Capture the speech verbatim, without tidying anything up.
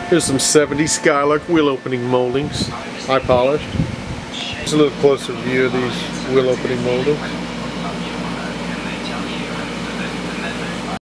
Here's some seventies Skylark wheel opening moldings, high polished. Just a little closer view of these wheel opening moldings.